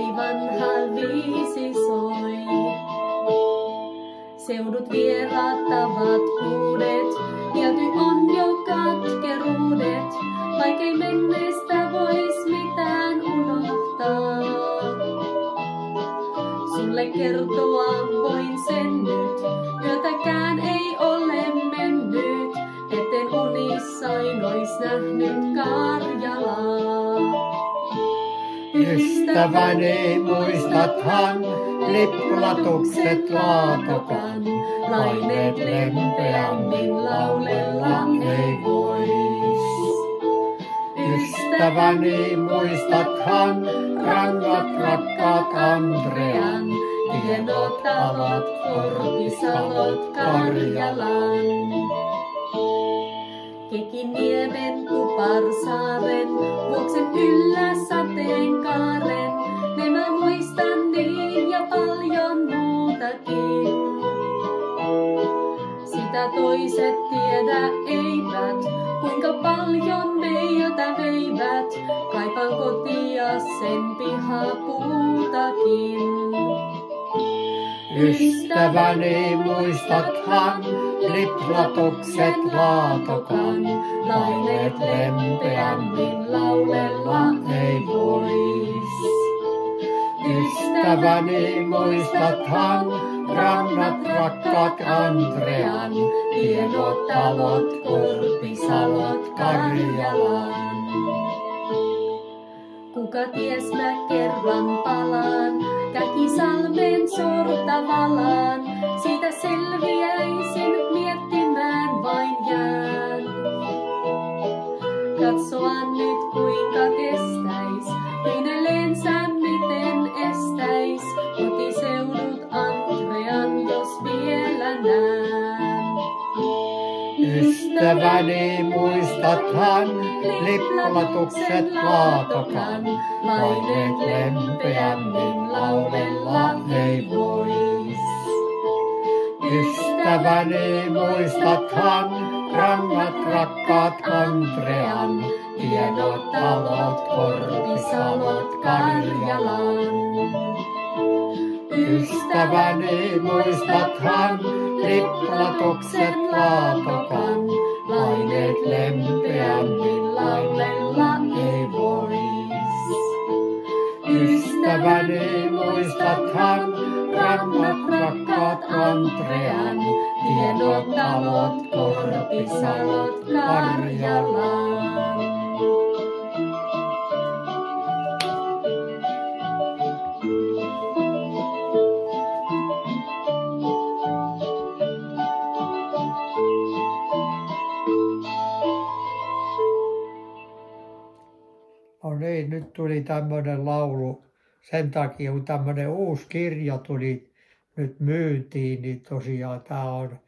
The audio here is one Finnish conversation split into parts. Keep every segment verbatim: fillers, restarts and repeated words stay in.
vanha viisi soi. Seudut vierattavat huudet, nielty on jo katkeruudet, vaikkei menneestä vois mitään unohtaa. Sulle kertoa voin sen nyt, yötäkään ei ole mennyt, etten unissain ois nähnyt Karjalaa. Ystäväni, muistathan liplatukset Laatokan, laineet lempeämmin laulella ei vois. Ystäväni, muistathan rangat rakkaat Andrean, hienot talot, Korpisalot, Karjalan. Kekiniemen, Kuparsaaren, Vuoksen yllä sateenkaaren, ne mä muistan niin ja paljon muutakin. Sitä toiset tiedä eivät, kuinka paljon meiltä veivät, kaipaan kotia sen pihapuutakin. Ystäväni, muistathan liplatukset Laatokan, laineet lempeämmin laulella ei vois. Ystäväni, muistathan rannat rakkaat Andrean, hienot talot, Korpisalot, Karjalan. Kuka ties mä kerran palaan, Käkisalmen sortavalaan, siitä selviäisin miettimään vain jään. Katsoa nyt kuinka kestäis, kyyneleensä miten estäis, kotiseudut Andrean jos vielä nään. Ystäväni, muistathan liplatukset Laatokan, laineet lempeämmin laulella ei vois. Ystäväni, muistathan rangat rakkaat Andrean, hienot talot, Korpisalot, Karjalan. Ystäväni, muistathan liplatukset Laatokan, laineet lempeämmin laulella ei vois. Ystäväni, muistathan rannat rakkaat Andrean, hienot talot, Korpisalot, Karjalan. No niin, nyt tuli tämmöinen laulu sen takia, kun tämmöinen uusi kirja tuli nyt myyntiin, niin tosiaan tämä on,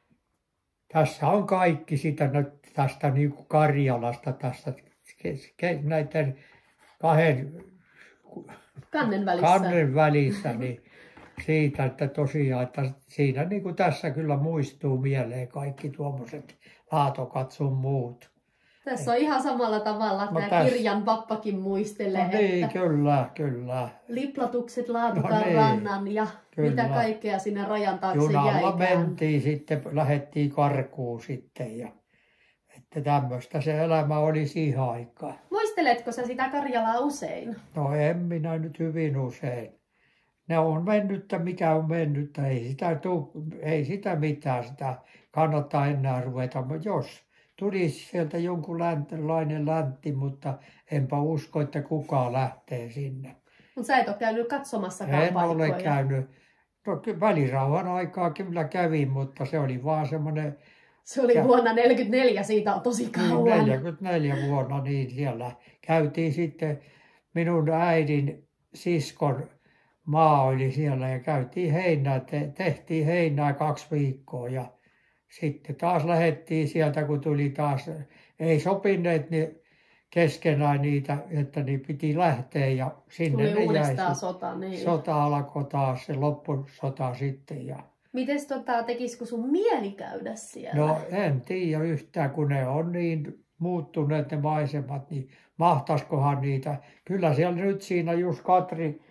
tässä on kaikki sitä nyt tästä niin kuin Karjalasta, tästä näiden kahden Kannen välissä. kannen välissä, niin siitä, että tosiaan, että siinä niin kuin tässä kyllä muistuu mieleen kaikki tuommoiset Laatokat sun muut. Tässä on ihan samalla tavalla, että No tämä tässä- kirjan pappakin muistelee, No niin, että kyllä, kyllä. liplatukset Laatokan No niin, rannan ja kyllä. mitä kaikkea sinne rajan taakse Junalla jäikään. mentiin sitten, lähdettiin karkuun sitten ja että tämmöistä se elämä oli siihen aikaan. Muisteletko sä sitä Karjalaa usein? No en minä nyt hyvin usein. Ne on mennyttä, mikä on mennyttä, ei sitä, tuu, ei sitä mitään, sitä kannattaa enää ruveta, mutta jos tulisi sieltä jonkunlainen läntti, mutta enpä usko, että kukaan lähtee sinne. Mutta sä et ole käynyt katsomassakaan En paikkoja. ole käynyt. No, ky- välirauhan aikaa kyllä kävin, mutta se oli vaan semmoinen Se oli Ja- vuonna neljäkymmentäneljä, siitä on tosi kauan. neljäkymmentäneljä vuonna, niin siellä käytiin sitten minun äidin siskon maa oli siellä ja käytiin heinää, te- tehtiin heinää kaksi viikkoa ja sitten taas lähdettiin sieltä, kun tuli taas, ei sopineet niin keskenään niitä, että niin piti lähteä ja sinne Tuli ne jäi. uudestaan sit- sota, niin. Sota alkoi taas, se loppusota sitten. Ja Mites tota, tekisikö sun mieli käydä siellä? no en tiedä yhtään, kun ne on niin muuttuneet ne maisemat, niin mahtaisikohan niitä. Kyllä siellä nyt siinä just Katri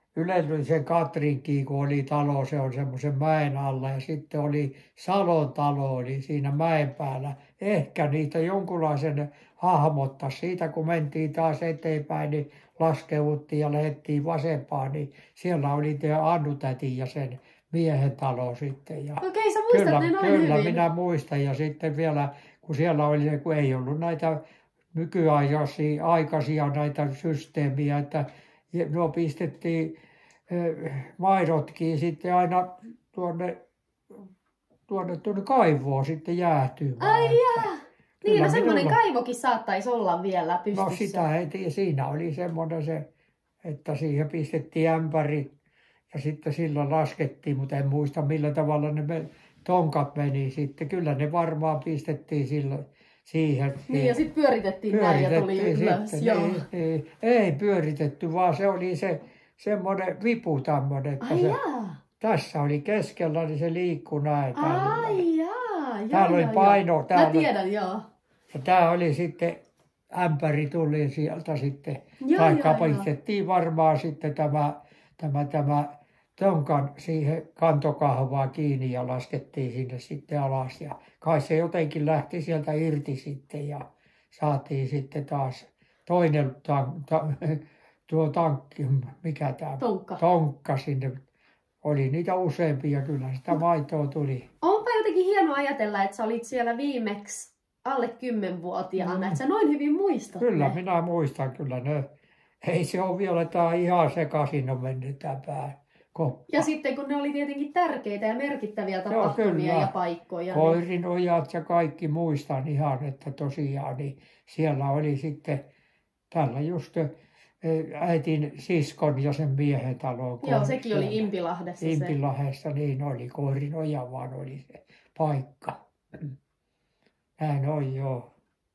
Ylellisen Katrinkin, kun oli talo, se on semmoisen mäen alla. Ja sitten oli Salon talo, oli siinä mäen päällä. Ehkä niitä jonkunlaisen hahmottaa. Siitä kun mentiin taas eteenpäin, niin laskeuduttiin ja lähdettiin vasempaan, niin siellä oli tämä Annu-täti ja sen miehen talo sitten. Ja Okei, sä muistat kyllä, ne noin kyllä hyvin. minä muistan. Ja sitten vielä, kun siellä oli, kun ei ollut näitä nykyaikaisia aikaisia näitä systeemiä, että nuo pistettiin maidotkin sitten aina tuonne, tuonne, tuonne kaivoon sitten jäätymään. Ai jaa. Niin, no semmoinen minulla... kaivokin saattaisi olla vielä pystyssä. No sitä ei tiedä. Siinä oli semmoinen se, että siihen pistettiin ämpäri ja sitten sillä laskettiin, mutta en muista millä tavalla ne tonkat meni sitten. Kyllä ne varmaan pistettiin sillä siihen. Niin, ja sitten pyöritettiin, pyöritettiin näin ja tuli ylös. Sitten, joo. Niin, niin, ei pyöritetty, vaan se oli se semmoinen vipu tämmöinen. Ai se, jaa. tässä oli keskellä, niin se liikkui näin. Ai jaa. Joo, täällä oli joo, paino. joo. Täällä, Mä tiedän, joo. ja tämä oli sitten, ämpäri tuli sieltä sitten. Joo, Taikka joo, pistettiin varmaan sitten tämä, tämä, tämä tonkan siihen kantokahvaa kiinni ja laskettiin sinne sitten alas. Ja kai se jotenkin lähti sieltä irti sitten ja saatiin sitten taas toinen tan, ta, tuo tankki, mikä tämä Tonkka. tonkka sinne. Oli niitä useampia, kyllä sitä maitoa tuli. Onpa jotenkin hienoa ajatella, että sä olit siellä viimeksi alle kymmenvuotiaana, Mm. että sä noin hyvin muistat Kyllä, ne. minä muistan kyllä ne. Ei se ole vielä, tämä ihan sekaisin on mennyt tämä pää. Koppa. Ja sitten kun ne oli tietenkin tärkeitä ja merkittäviä tapahtumia kyllä. ja paikkoja. Niin... Koirin ojat ja kaikki muistan ihan, että tosiaan niin siellä oli sitten tällä just eh, äitin siskon ja sen miehen talo. Joo, sekin oli Impilahdessa. Impilahdessa, niin oli. Koirin oja vaan oli se paikka. Näin on, joo.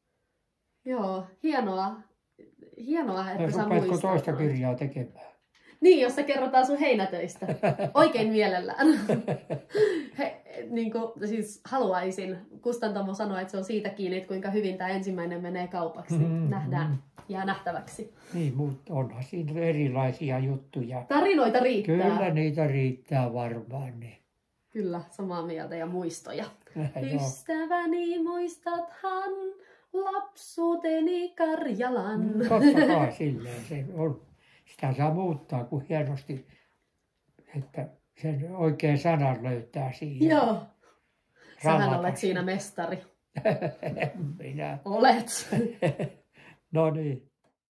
Joo, hienoa. Hienoa, että Ja sä rupeatko muistat. toista kirjaa tekemään? Niin, jossa kerrotaan sun heinätöistä. Oikein mielellään. He, niin kuin, siis haluaisin. Kustantamo sanoi, että se on siitä kiinni, että kuinka hyvin tämä ensimmäinen menee kaupaksi. Mm, Nähdään. mm. Jää nähtäväksi. Niin, mutta onhan siinä erilaisia juttuja. Tarinoita riittää. Kyllä niitä riittää varmaan. Niin. Kyllä, samaa mieltä ja muistoja. Joo. Ystäväni, muistathan lapsuuteni Karjalan. Mm, Totta kai silleen se on. Sitä saa muuttaa kuin hienosti, että sen oikein sanan löytää siihen. Joo. Sähän Rallata olet siinä sen. mestari. Minä. Olet. No niin.